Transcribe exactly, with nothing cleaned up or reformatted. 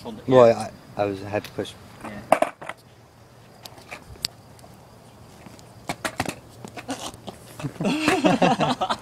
hold it. Well, I, I was I had to push. Yeah.